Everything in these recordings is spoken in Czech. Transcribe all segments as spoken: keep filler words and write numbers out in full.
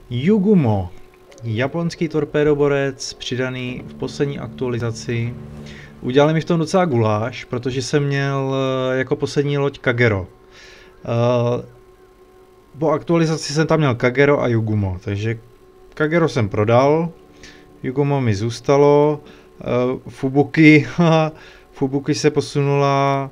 Yugumo. Japonský torpédoborec, přidaný v poslední aktualizaci. Udělali mi v tom docela guláš, protože jsem měl jako poslední loď Kagero. Po aktualizaci jsem tam měl Kagero a Yugumo, takže Kagero jsem prodal, Yugumo mi zůstalo, Fubuki, Fubuki se posunula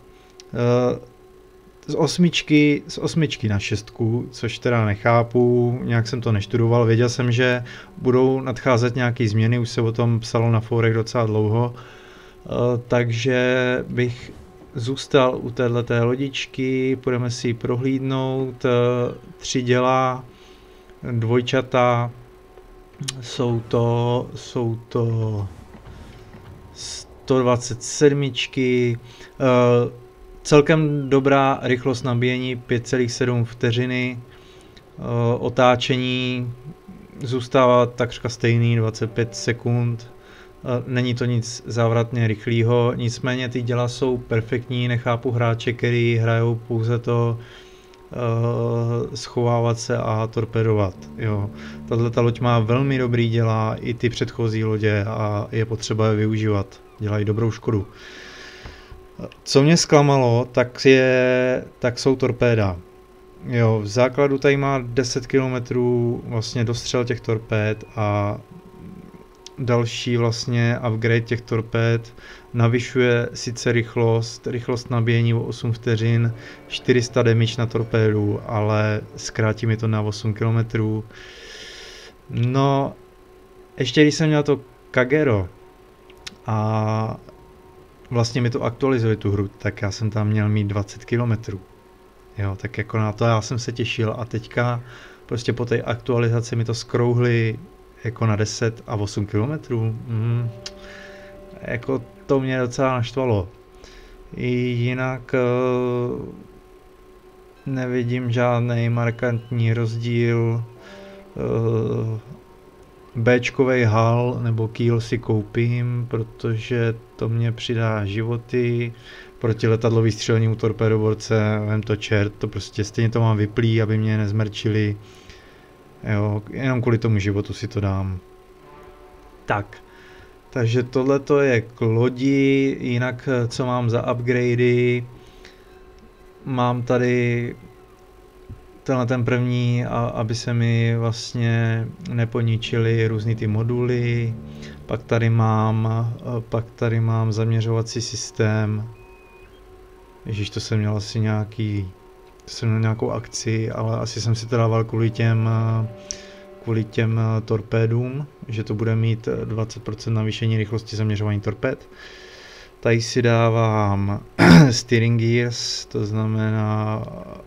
z osmičky, z osmičky na šestku, což teda nechápu, nějak jsem to neštudoval, věděl jsem, že budou nadcházet nějaké změny, už se o tom psalo na fórech docela dlouho, takže bych zůstal u téhleté lodičky, půjdeme si ji prohlídnout, tři děla, dvojčata, jsou to, jsou to sto dvacet sedm, celkem dobrá rychlost nabíjení pět celá sedm vteřiny, otáčení zůstává takřka stejný dvacet pět sekund, není to nic závratně rychlého, nicméně ty děla jsou perfektní, nechápu hráče, který hrajou pouze to uh, schovávat se a torpedovat. Jo. Tato loď má velmi dobrý děla, i ty předchozí lodě, a je potřeba je využívat, dělají dobrou škodu. Co mě zklamalo, tak, je, tak jsou torpéda. Jo, v základu tady má deset kilometrů vlastně dostřel těch torpéd a další vlastně upgrade těch torpéd navyšuje sice rychlost, rychlost nabíjení o osm vteřin, čtyři sta damage na torpédu, ale zkrátí mi to na osm kilometrů. No, ještě když jsem měl to Kagero a vlastně mi to aktualizuje tu hru, tak já jsem tam měl mít dvacet kilometrů. Jo, tak jako na to já jsem se těšil a teďka prostě po té aktualizaci mi to skrouhli jako na deset a osm kilometrů. Mm, jako to mě docela naštvalo. I jinak uh, nevidím žádný markantní rozdíl. Uh, Bčkovej hal nebo kýl si koupím, protože to mě přidá životy. Proti letadlový střelnímu torpédoborce, vem to čert, to prostě stejně to mám vyplý, aby mě nezmrčili. Jo, jenom kvůli tomu životu si to dám. Tak, takže tohle to je k lodi, jinak co mám za upgradey. Mám tady tenhle ten první, a, aby se mi vlastně neponičily různý ty moduly. Pak tady mám, pak tady mám zaměřovací systém. Ježíš, to jsem měl asi nějaký, to jsem měl nějakou akci, ale asi jsem si to dával kvůli těm, kvůli těm torpédům, že to bude mít dvacet procent navýšení rychlosti zaměřování torpéd. Tady si dávám steering gears, to znamená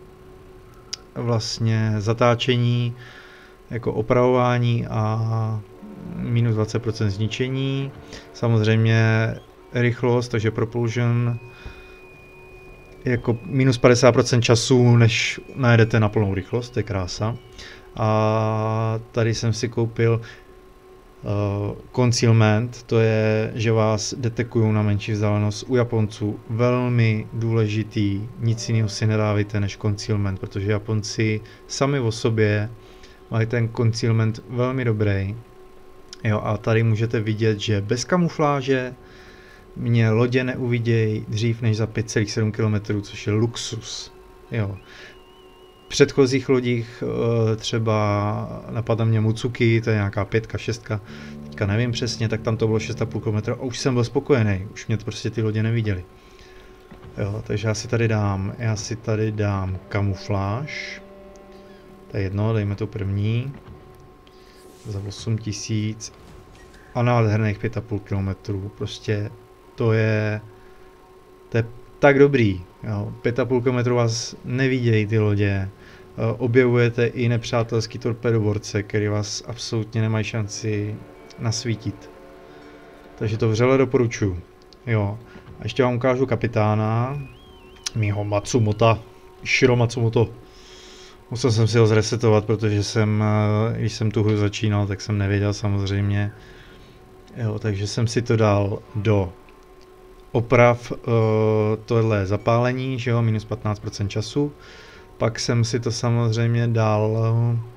vlastně zatáčení, jako opravování a minus dvacet procent zničení. Samozřejmě rychlost, takže propulsion, jako minus padesát procent času, než najedete na plnou rychlost, to je krása. A tady jsem si koupil uh, concealment, to je, že vás detekují na menší vzdálenost. U Japonců velmi důležitý, nic jiného si nedávejte než concealment, protože Japonci sami o sobě mají ten concealment velmi dobrý. Jo, a tady můžete vidět, že bez kamufláže mě lodě neuvidějí dřív než za pět celá sedm kilometrů, což je luxus. Jo. V předchozích lodích třeba napadá mě Mutsuki, to je nějaká pětka, šestka, teďka nevím přesně, tak tam to bylo šest celá pět kilometru a už jsem byl spokojený, už mě to prostě ty lodě neviděli. Jo, takže já si tady dám, já si tady dám kamufláž, to je jedno, dejme to první, za osm tisíc a nádherných pět celá pět kilometru, prostě to je, to je tak dobrý, jo. pět celá pět kilometru vás nevidějí ty lodě, objevujete i nepřátelský torpédoborce, který vás absolutně nemají šanci nasvítit. Takže to vřele doporučuji. Jo. A ještě vám ukážu kapitána, mýho Matsumota, Shiro Matsumoto. Musel jsem si ho zresetovat, protože jsem, když jsem tu hru začínal, tak jsem nevěděl samozřejmě. Jo, takže jsem si to dal do oprav, uh, tohle zapálení, že jo, minus patnáct procent času. Pak jsem si to samozřejmě dal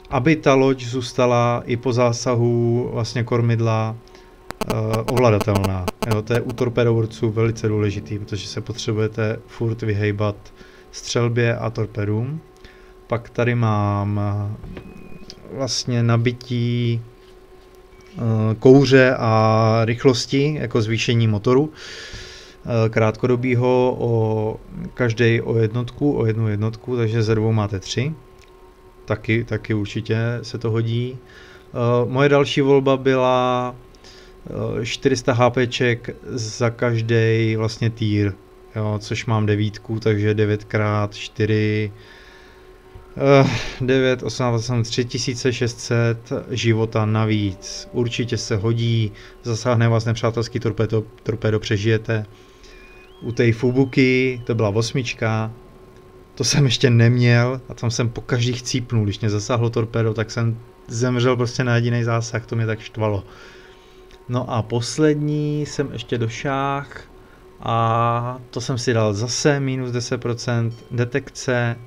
aby ta loď zůstala i po zásahu vlastně kormidla uh, ovladatelná. Jo, to je u torpédoborců velice důležitý, protože se potřebujete furt vyhejbat střelbě a torpédům. Pak tady mám vlastně nabití kouře a rychlosti jako zvýšení motoru krátkodobýho o každý o jednotku, o jednu jednotku, takže ze dvou máte tři. Taky, taky určitě se to hodí. Moje další volba byla čtyři sta HPček za každý vlastně týr, jo, což mám devítku, takže devět krát čtyři Uh, devět, osm, tři tisíce šest set života navíc. Určitě se hodí, zasáhne vás nepřátelský torpédo, torpédo přežijete. U té Fubuki, to byla osmička, to jsem ještě neměl a tam jsem po každý chcípnul, když mě zasáhlo torpédo, tak jsem zemřel prostě na jediný zásah, to mě tak štvalo. No a poslední jsem ještě došáhl a to jsem si dal zase minus deset procent detekce.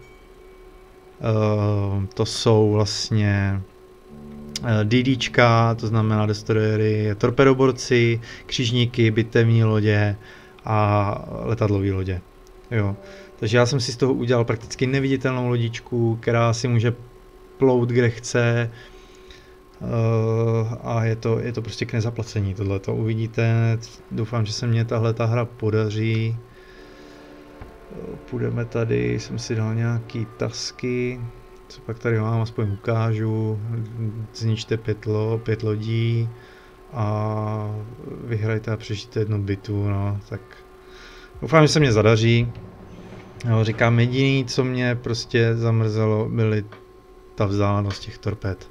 Uh, to jsou vlastně uh, DDčka, to znamená destroyery, torpedoborci, křižníky, bitevní lodě a letadlové lodě. Jo. Takže já jsem si z toho udělal prakticky neviditelnou lodičku, která si může plout kde chce uh, a je to, je to prostě k nezaplacení. Tohle to uvidíte, doufám, že se mně tahle ta hra podaří. Půjdeme tady, jsem si dal nějaký tasky, co pak tady mám, aspoň ukážu, zničte pět, lo, pět lodí a vyhrajte a přežijte jednu bitvu, no, tak doufám, že se mě zadaří. Jo, říkám, jediný, co mě prostě zamrzelo, byly ta vzdálenost těch torpéd.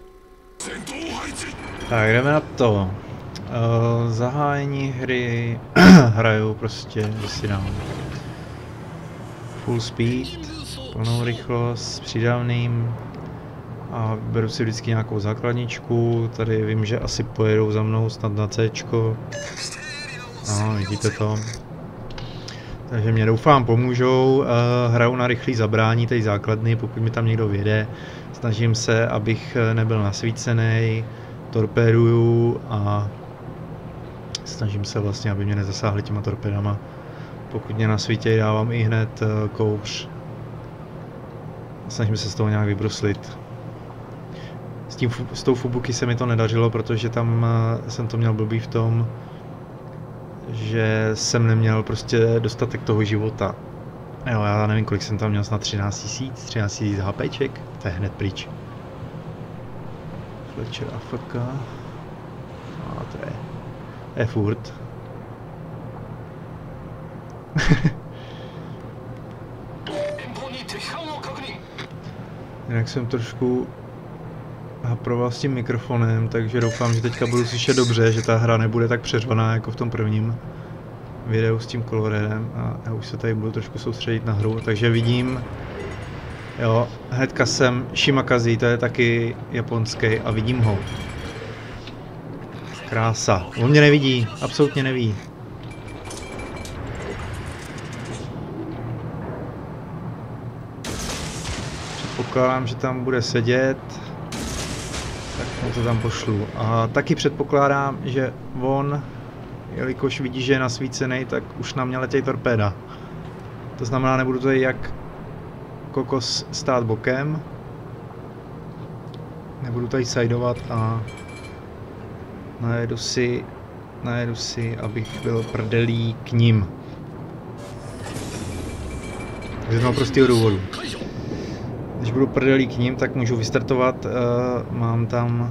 Tak, jdeme na to. Uh, zahájení hry hraju prostě, že si dám full speed, plnou rychlost s přidavným a beru si vždycky nějakou základničku. Tady vím, že asi pojedou za mnou snad na Cčko. No, vidíte to. Takže mě doufám pomůžou. Uh, hraju na rychlý zabrání té základny, pokud mi tam někdo vjede. Snažím se, abych nebyl nasvícený, torpéduju a snažím se vlastně, aby mě nezasáhli těma torpédama. Pokud mě nasvítějí, dávám i hned uh, kouř. Snažím se z toho nějak vybruslit. S, tím, s tou Fubuki se mi to nedařilo, protože tam uh, jsem to měl blbý v tom, že jsem neměl prostě dostatek toho života. Jo, já nevím, kolik jsem tam měl, snad třináct tisíc, třináct tisíc HPček, to je hned pryč. Fletcher A F K. A to je, je furt. Jinak jsem trošku haproval s tím mikrofonem, takže doufám, že teďka budu slyšet dobře, že ta hra nebude tak přeřvaná jako v tom prvním videu s tím Coloredem a já už se tady budu trošku soustředit na hru, takže vidím, jo, hnedka jsem Shimakaze, to je taky japonský a vidím ho. Krása, on mě nevidí, absolutně neví. Předpokládám, že tam bude sedět, tak mu to tam pošlu. A taky předpokládám, že on, jelikož vidí, že je nasvícený, tak už na mě letějí torpéda. To znamená, nebudu tady jak kokos stát bokem. Nebudu tady sidovat a najedu si, najedu si, abych byl prdelí k ním. Z jednoho prostého důvodu. Když budu prdelí k ním, tak můžu vystartovat, uh, mám tam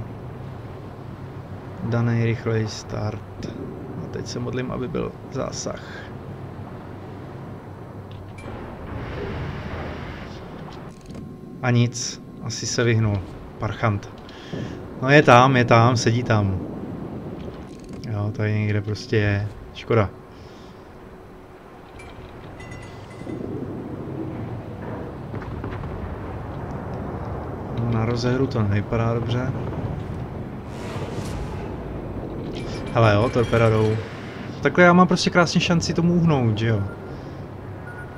daný rychlej start. A teď se modlím, aby byl zásah. A nic, asi se vyhnul. Parchant. No je tam, je tam, sedí tam. Jo, tady někde prostě je. Škoda. No, na rozehru to nevypadá dobře. Hele jo, torpéda jdou. Takhle já mám prostě krásně šanci tomu uhnout, že jo.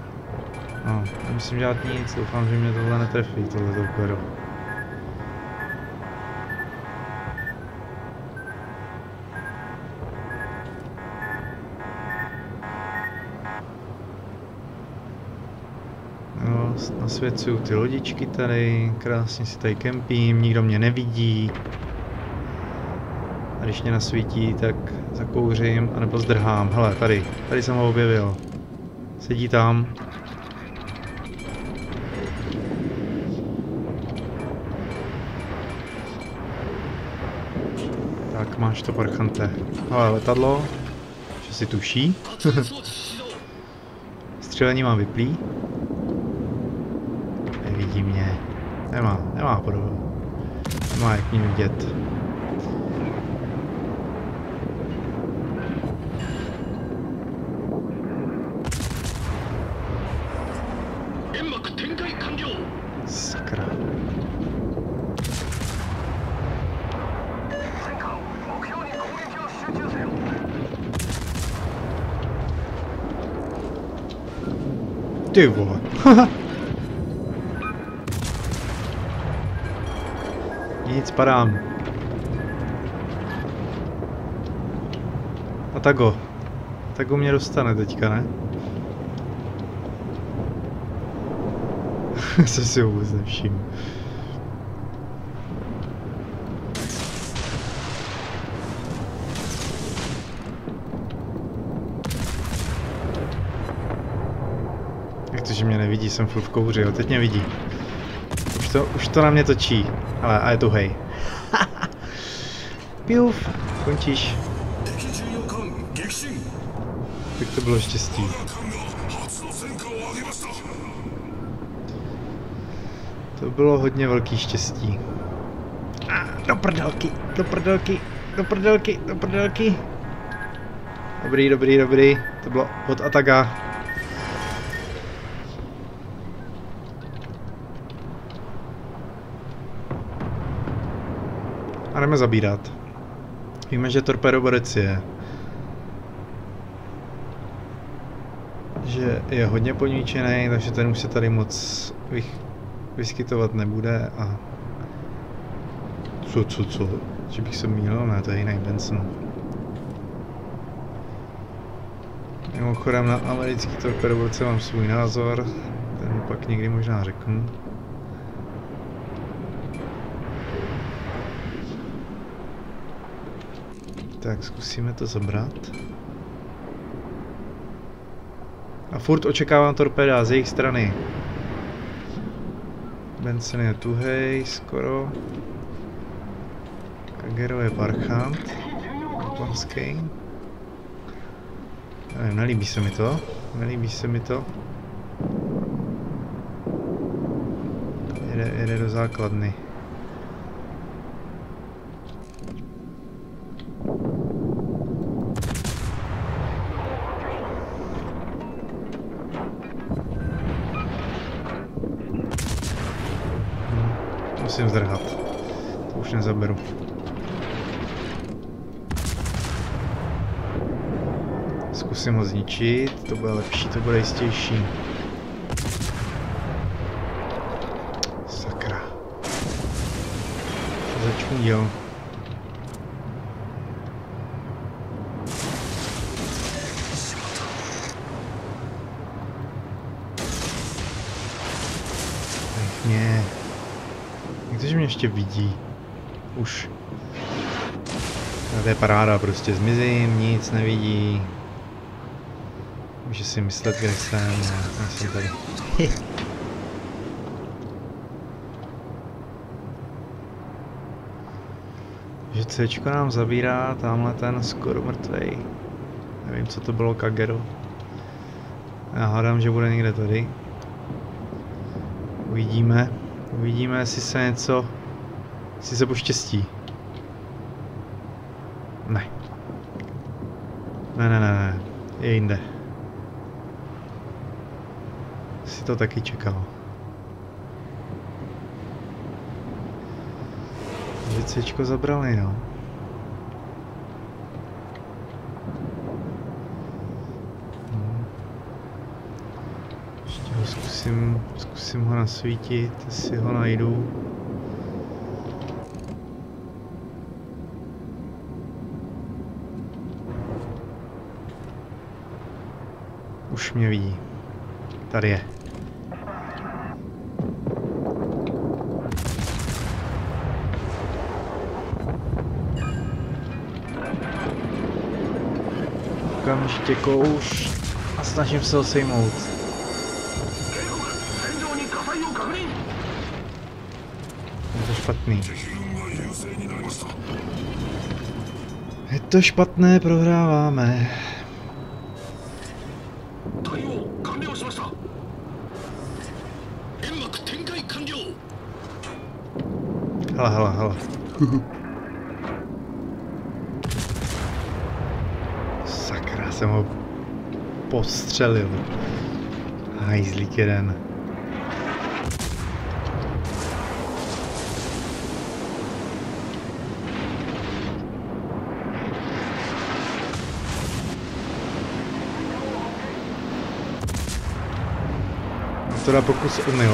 No, nemusím dělat nic, doufám, že mě tohle netrefí, tohle torpédo. Nasvěcuju ty lodičky tady, krásně si tady kempím, nikdo mě nevidí. A když mě nasvítí, tak zakouřím, anebo zdrhám. Hele, tady, tady jsem ho objevil. Sedí tam. Tak, máš to, parchante. Hele, letadlo, že si tuší. Střelení mám vyplý. Nevidí mě. Nemá, nemá podobu. Nemá jak mě vidět. Sakra. Ty vole. Nic, padám. A tak ho. Tak ho mě dostane teďka, ne? Se si ho vůbec nevšiml. Jak to, že mě nevidí, jsem furt v kouři, jo, teď mě vidí. Už to, už to na mě točí, ale a je tu hej. Pěuf, končíš. Tak to bylo štěstí. To bylo hodně velký štěstí. Ah, do prdelky, do prdelky, do prdelky, do prdelky. Dobrý, dobrý, dobrý. To bylo od Ataga. A jdeme zabírat. Víme, že torpédoborec je. Že je hodně poníčený, takže ten už se tady moc vych, vyskytovat nebude a... Co, co, co? Že bych se mýlil? Ne, to je jiný Benson. Mimochodem na americký torpédoborce mám svůj názor, ten pak někdy možná řeknu. Tak zkusíme to zabrat. A furt očekávám torpéda z jejich strany. Benson je tuhej, skoro. Kagero je parchant. Japonský. Nevím, nelíbí se mi to. Nelíbí se mi to. Jede, jede do základny. Musím zdrhat. To už nezaberu. Zkusím ho zničit, to bude lepší, to bude jistější. Sakra. Začnu děl. Pěkně. Jak to, že mě ještě vidí? Už. A to je paráda, prostě zmizím, nic nevidí. Může si myslet, kde jsem, já jsem tady. Že Cčko nám zabírá, tamhle ten skoro mrtvej. Nevím, co to bylo, Kagero. Já hádám, že bude někde tady. Uvidíme. Uvidíme, jestli se něco... Jestli se poštěstí. Ne. Ne, ne, ne, ne. Je jinde. Si to taky čekal. Že Cčko zabrali, no. Hmm. Ještě ho zkusím, zkusím ho nasvítit, jestli ho najdu. Už mě vidí. Tady je. okamžitě kouš a snažím se ho sejmout. Je to špatný. Je to špatné, prohráváme. Hele, hele, hele. Sakra, jsem ho postřelil. Hajzlík jeden. To dá pokus omyl.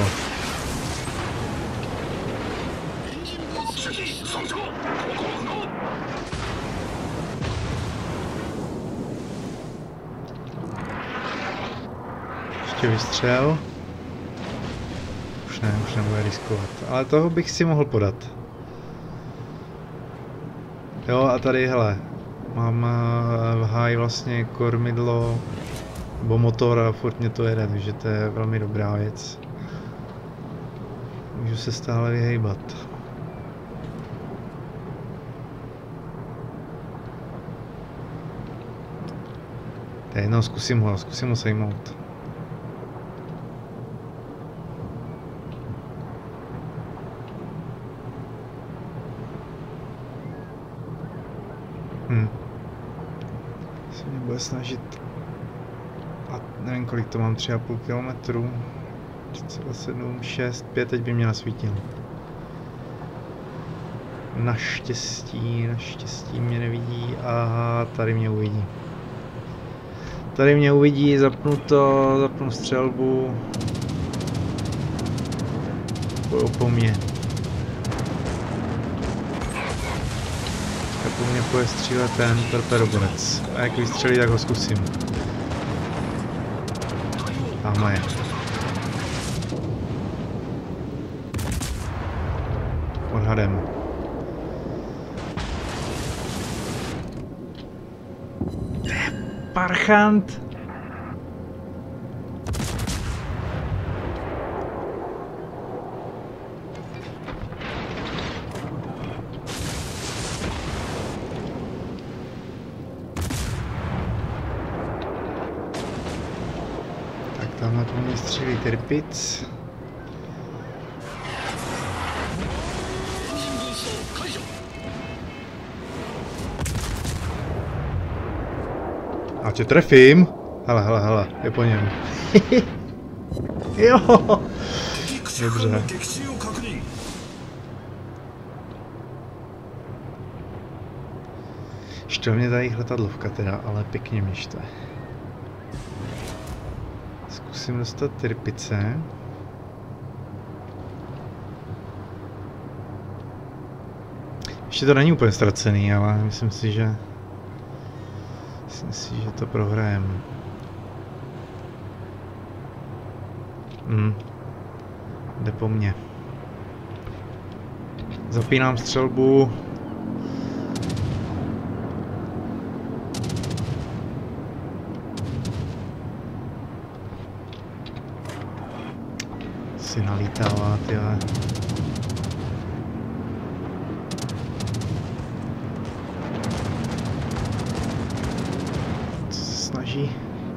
Ještě vystřel. Už ne, už nebude riskovat. Ale toho bych si mohl podat. Jo, a tady, hele, mám v háji vlastně kormidlo nebo motor a furt mě to jede, takže to je velmi dobrá věc. Můžu se stále vyhejbat. To je jednou, zkusím ho, zkusím ho sejmout. Hm. Se mě bude snažit. A nevím, kolik to mám, tři a půl kilometru. sedm, šest, pět, teď by mě nasvítil. Naštěstí, naštěstí mě nevidí a tady mě uvidí. Tady mě uvidí, zapnu to, zapnu střelbu. Pojou po mně. Tak po mně půjde střílet ten torpedoborec. A jak vystřelí, tak ho zkusím. Tamhle je. Odhadem. Parchant! Tak tamhle po mě střílí Tirpitz. A tě trefím. Hele, hele, hele, je po něm. Jo. Dobře. Štve mě tady letadlovka teda, ale pěkně mě štve. Zkusím dostat Tirpitze. Ještě to není úplně ztracený, ale myslím si, že Myslím si, že to prohrajeme. Hmm. Jde po mně. Zapínám střelbu. Si nalítává, tyhle. Snaží.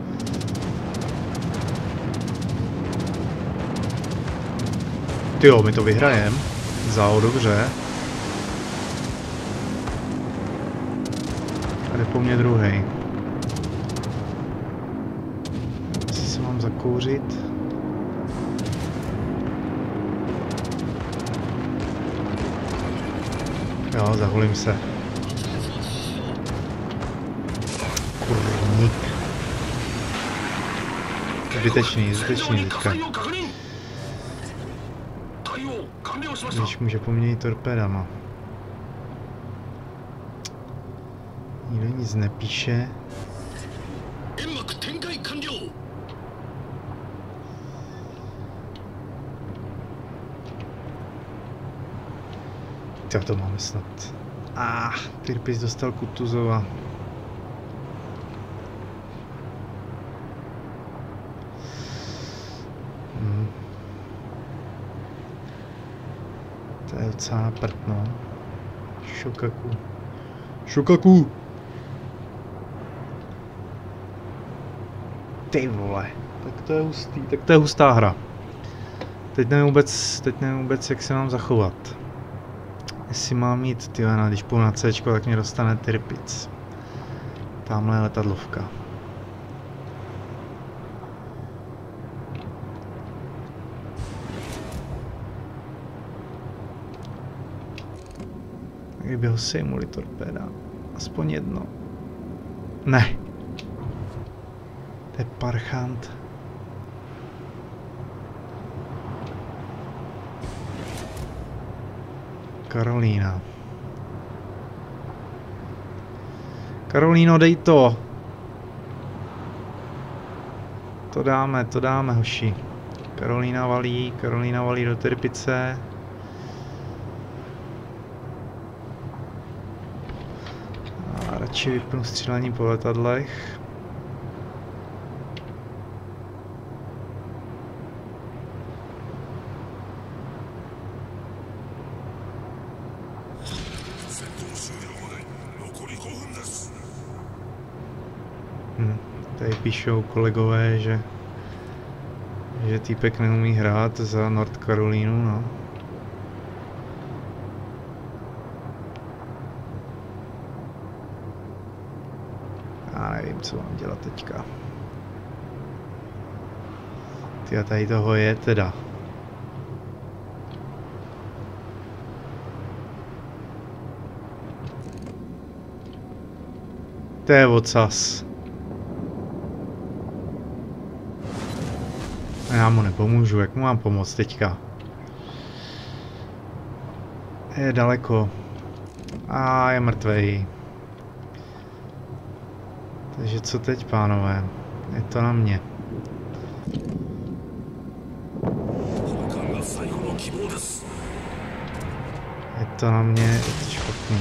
Tyjo, my to vyhrajem. Zao, dobře. A jde po mně druhej. Asi se mám zakouřit. Jo, zahulím se. Kurník. Zbytečný, zbytečný teďka. Když může poměnit torpédama. Nikdo nic nepíše. Co to máme snad? Ah, Tirpitz dostal Kutuzova. Docela prd, no. Shokaku. Shokaku! Ty vole, tak to je hustý, tak to je hustá hra. Teď nevím vůbec, teď nevím vůbec, jak se mám zachovat. Jestli mám mít, tyhle, no, když půjdu na C, tak mě dostane Tirpitz. Tamhle je letadlovka. Kdyby ho sejmuli torpéda. Aspoň jedno. Ne. To je parchant. Karolína. Karolíno, dej to. To dáme, to dáme, hoši. Karolína valí, Karolína valí do Tirpice. A radši vypnu střílení po letadlech. Hm, tady píšou kolegové, že že týpek neumí hrát za North Carolinu, no. Já nevím, co mám dělat teďka. Ty a tady toho je teda. To je ocas. Já mu nepomůžu, jak mu mám pomoct teďka? Je daleko. A je mrtvej. Takže co teď, pánové? Je to na mě. Je to na mě, je to špatný.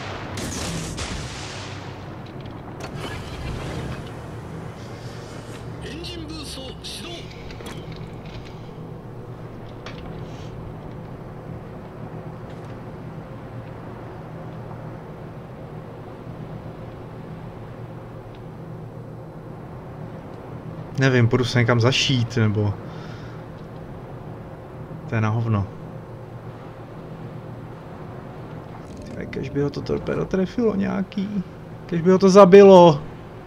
Nevím, půjdu se někam zašít, nebo... To je na hovno. Tyhle, kež by ho to torpédo trefilo nějaký. Kež by ho to zabilo.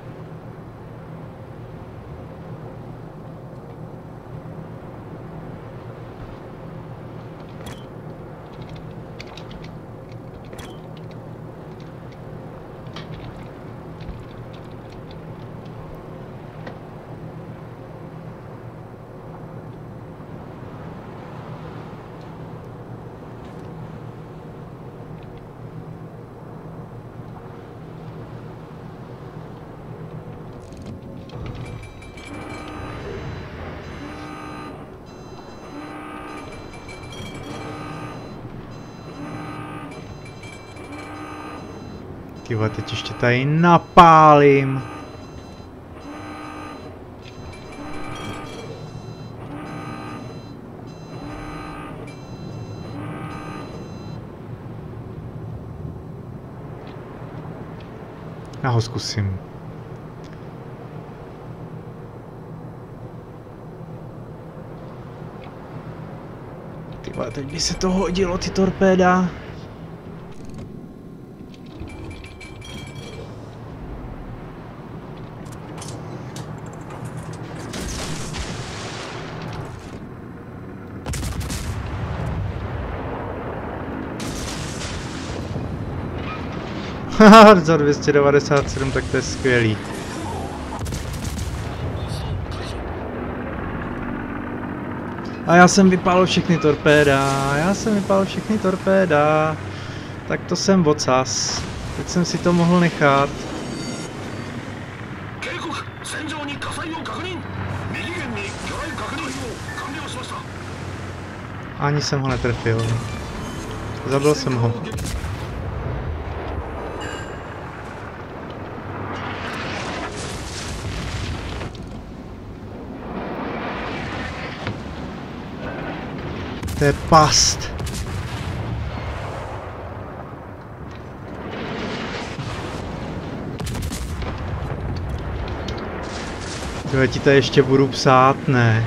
Tyva, teď ještě tady napálím. Já ho zkusím. Tyva, teď by se to hodilo, ty torpéda. Haha, za dvě stě devadesát sedm, tak to je skvělý. A já jsem vypálil všechny torpéda, já jsem vypálil všechny torpéda. Tak to jsem ocas. Teď jsem si to mohl nechat. Ani jsem ho netrefil. Zabil jsem ho. To je past. Jo, já ti to ještě budu psát, ne.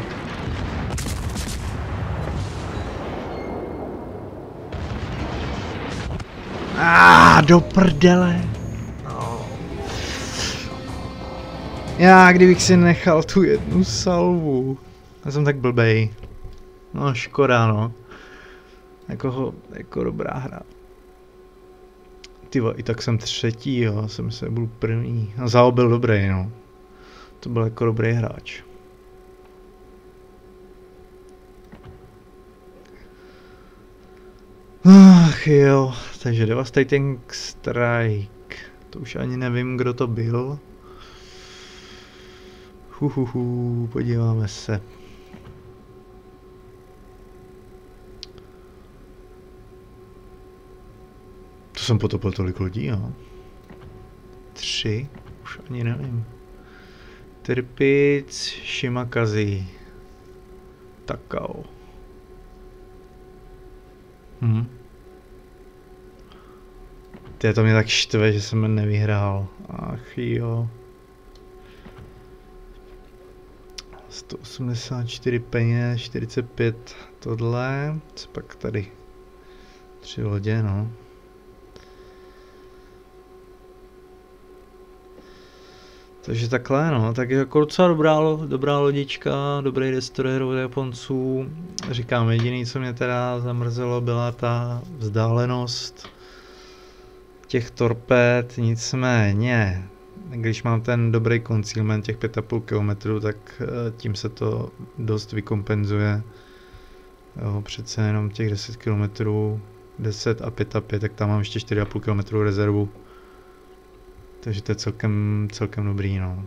Ah, do prdele. Já, kdybych si nechal tu jednu salvu. Já jsem tak blbej. No, škoda, no. Jako, ho, jako dobrá hra. Tyva, i tak jsem třetí, jo. Jsem se byl první. A Zao byl dobrý, no. To byl jako dobrý hráč. Ach jo, takže Devastating Strike. To už ani nevím, kdo to byl. Huhuhu, podíváme se. To jsem potopil tolik lidí, jo. Tři, už ani nevím. Tirpitz, Shimakazi. Takao. Hm. Ty, to mě tak štve, že jsem nevyhrál. Ach jo. sto osmdesát čtyři peněz, čtyřicet pět tohle. Co pak tady? Tři lodě, no. Takže takhle, no, tak jako docela dobrá, dobrá lodička, dobrý destroyer od Japonců. Říkám, jediný, co mě teda zamrzelo, byla ta vzdálenost těch torpéd, nicméně, když mám ten dobrý concealment těch pět a půl kilometru, tak tím se to dost vykompenzuje. Jo, přece jenom těch deset kilometrů, deset a pět a pět, tak tam mám ještě čtyři a půl kilometru rezervu. Takže to je celkem, celkem dobrý, no.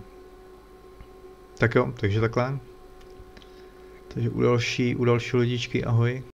Tak jo, takže takhle. Takže u další, u další lodičky ahoj.